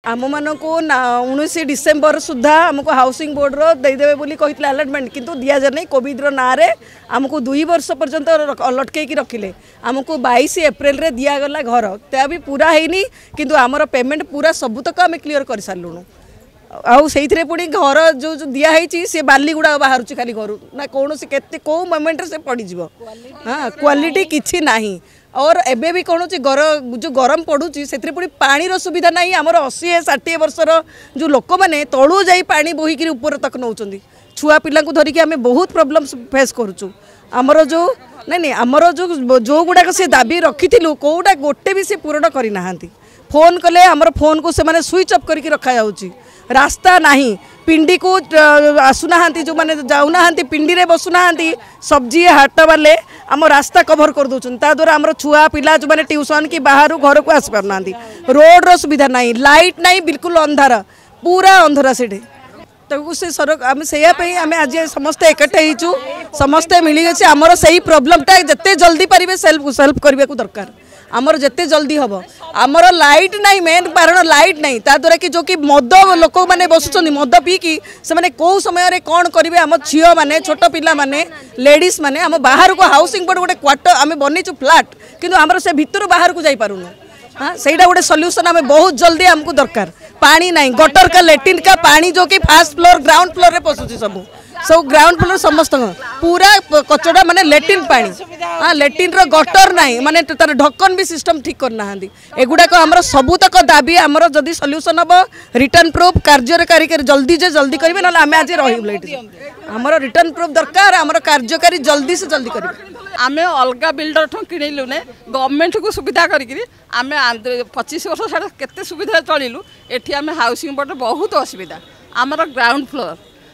आम मान को 19 डिसेम्बर सुधा आमको हाउसिंग बोर्ड रो देदेवे बोली कही अलटमेंट किंतु दिया जाए नहीं कोविड ना रे आमको 2 वर्ष पर्यंत लटके रखिले आमको 22 एप्रिल रे दिगला घर ता भी पूरा है किंतु आमर पेमेंट पूरा सबुतक आम क्लीयर कर सारूँ आउ से पुणी घर जो दिखाई सी बाली गुड़ा बाहर खाली घर ना कौन से कौ मोमेंट से पड़ज हाँ क्वालिटी किसी ना और एबे भी कौन जो गरम पड़ुची से पुणी पानी सुविधा ना आमर 80-60 वर्षर जो लोक मैंने तलू जा पानी बोहिक ऊपर तक नौ छुआ पिला धरिकी आम बहुत प्रोब्लेम फेस करुचु आमर जो नहीं आमर जो गुड़ाक से दाबी रखी कौटा गोटे भी सी पूरण करना फोन कले आमर फोन को से स्विच अफ करके रखा जाउची रास्ता नहीं पिंडी को आसुना जो मैंने जाऊना पिंडी रे बसुना सब्जी हाट वाले आम रास्ता कभर कर दौरान द्वारा आम छुआ पिला जो मैंने ट्यूशन कि बाहर घर को आसी पारना रोड रो सुविधा नहीं लाइट नहीं बिल्कुल अंधार पूरा अंधारा से तो से आम से आम आज समस्ते एकठे होचु समस्ते मिली आमर से प्रोब्लेमटा जिते जल्दी पारे सेल्फ करने को दरकार आमर जिते जल्दी हम आमर लाइट नहीं मेन कारण लाइट नहीं ता द्वारा कि जो कि मद लोक मैंने बसुँच मद पीकी से कौ समय कौन करेंगे आम झील मैंने छोट पिला माने लेडीज मैंने आम बाहर को हाउसिंग बोर्ड गोटे क्वार्टर आम बनईचु फ्लाट किंतु आमर से भितर बाहर को जापारूँ हाँ सहीटा गोटे सल्यूशन आम बहुत जल्दी आमको दरकार पानी नहीं गटर का लैट्रिन का पानी जो कि फर्स्ट फ्लोर ग्राउंड फ्लोर रे पशुची सब ग्राउंड फ्लोर समस्त पूरा कचड़ा माने लैट्रिन पानी हाँ लैट्रिन रो गटर नहीं माने तार ढक्कन भी सिस्टम ठीक करना एगुड़ाक आमर सबुतक दाबी आमर जदि सल्यूशन हम रिटर्न प्रूफ कार्यकारी जल्दी जल्दी करेंगे ना आम आज रमर रिटर्न प्रूफ दरकार आमर कार्यकारी जल्दी से जल्दी करेंगे आम अलग बिल्डर ठूँ किणिलु ने गवर्नमेंट को सुविधा करी आम 25 वर्ष साढ़े केते सुविधा चलिलु एठी आम हाउसिंग बोर्ड बहुत असुविधा आमर ग्राउंड फ्लोर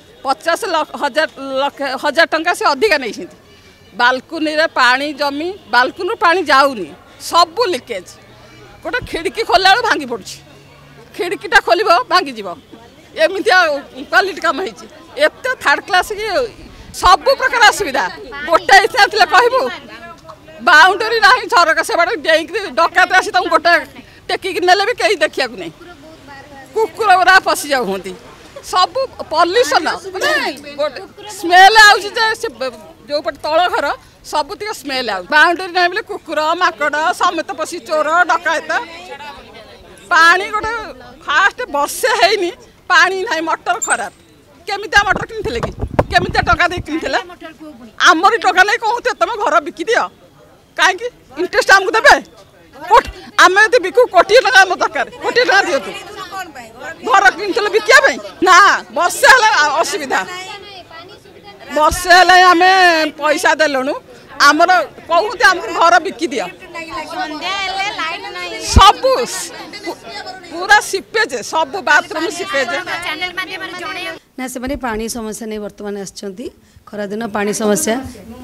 50,000 टंका से अधिका नहीं बालकुनी रे पानी जमी बालकुनी पानी जाऊनी सब लिकेज गोटे खिड़की खोला भांगी पड़ी खिड़कीटा खोल भांगी जीव एमती क्वालिटी कम होते थर्ड क्लास की सब प्रकार असुविधा गोटे इतना कहबू बाउंडरी ना झरका से बाटे डेक डकात आसी गोटे टेकिक नेले भी कहीं देखा नहीं कुकुर गुरा पशि जाऊँ सब पल्यूसन स्मेल जो पटे तल घर सब स्मेल आ बाउंडरी ना बोले कुकुर माकड़ समेत पशि चोर डकायत पानी गोटे फास्ट वर्षे है पानी ना मटर खराब केमिता मटर किनी कि केमिता टका दे किनी आमरी टका नहीं कहते तुम घर बिकी दियो कहीं इंटरेस्ट आमको देवे आम यदि बिकू कोटी टका आम दरकार कोटी टका दियो घर किनी बिकिया ना वर्षे असुविधा वर्षे आम पैसा देलुणु आमर कहते आम घर बिकी दियो सब पूरा सिपेज सब बाथरूम सिपेज ना से पानी समस्या नहीं बर्तमान आसछंती खरा दिन पानी समस्या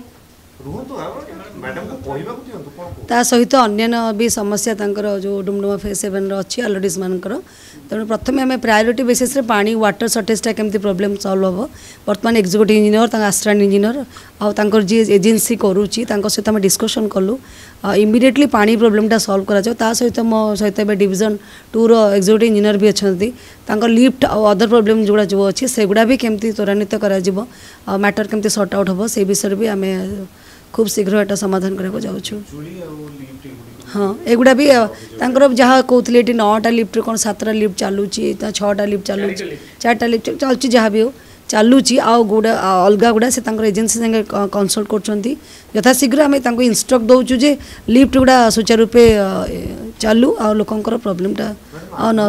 ता सहित अन्य भी समस्या तांकर जो डुमडुमा फेज 7 अच्छी अलरेडीज मानकर तेणु प्रथम आम प्रायोरीटी बेसिस रे पानी वाटर सर्टेजटा केमती प्रोब्लेम सल्व हम बर्तमान एक्जिक्यूटिव इंजीनियर असिस्टेंट इंजीनियर आउर जी एजेंसी करुच्ची सहित आम डिस्कसन कलु इमिडिएटली पानी प्रोब्लेमटा सल्व करा सहित मो सहित डिविजन 2 रो एक्जिक्यूटिव इंजीनियर भी अच्छा लिफ्ट अदर प्रोब्लेम जोड़ा जो अच्छी से गुड़ा भी केमती त्वरान्वित करा मैटर केमती सॉर्ट आउट हम से विषय भी आम खूब शीघ्र एटा समाधान करने जाऊँ हाँ एगुड़ा भी जहाँ कहते ये 9टा लिफ्ट कौन 7टा लिफ्ट चलुची 6टा लिफ्ट चलुची 4टा लिफ्ट चलुची जहाँ भी हो चलुची आउ गुड़ा अलग गुड़ा से एजेंसी संगे कंसल्ट कर यथाशीघ्र आम इंस्ट्रक्ट दौचु जे लिफ्ट गुड़ा सुचारू रूपे चालू आ लोकंकर प्रोब्लेमटा न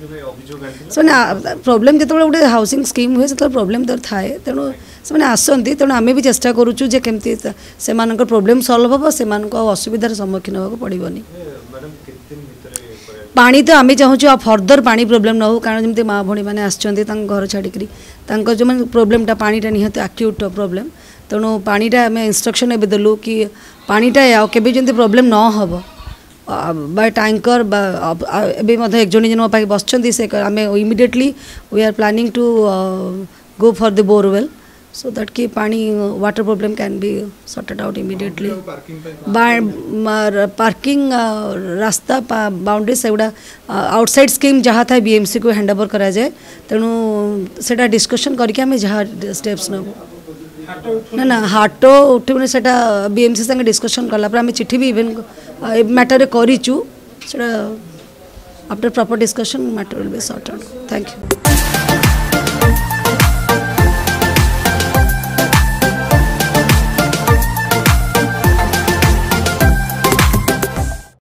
रो प्रोब्लेम जो गोटे हाउसिंग स्कीम हुए से प्रोब्लेम तो थाए तेणु से आसती तेणु आम भी चेष्टा करुचु जे केमती से प्रोब्लेम सल्व हम से असुविधार सम्मुखीन होगा पड़ोनी पानी तो आम चाहूँ फर्दर पानी प्रोब्लेम न हो कारण जमी माँ भणी मैंने आसछंती घर छाड़िकी जो मैंने प्रोब्लेमटा पानीटा निहत एक्यूट प्रोब्लेम तेणु पानीटा आम इंस्ट्रक्शन एवं देलु कि पानीटा केबे जमी प्रोब्लेम न हो बाय टैंकर एक जन जन पाखे बस से आम immediately we are planning to go for the borewell so that कि पानी water problem can be sorted out immediately. Parking रास्ता बाउंड्री से गुड़ा आउटसाइड स्कीम जहाँ था बीएमसी को हैंड ओवर करा जाए तेणु सेटा डिस्कशन करके हमें जहाँ स्टेप्स नब ना ना हाटो उठे सेटा बीएमसी संगे डिस्कशन कला पर हमें चिट्ठी भी इवेन मैटर करूँ सेटा after proper discussion matter will be sorted. Thank you.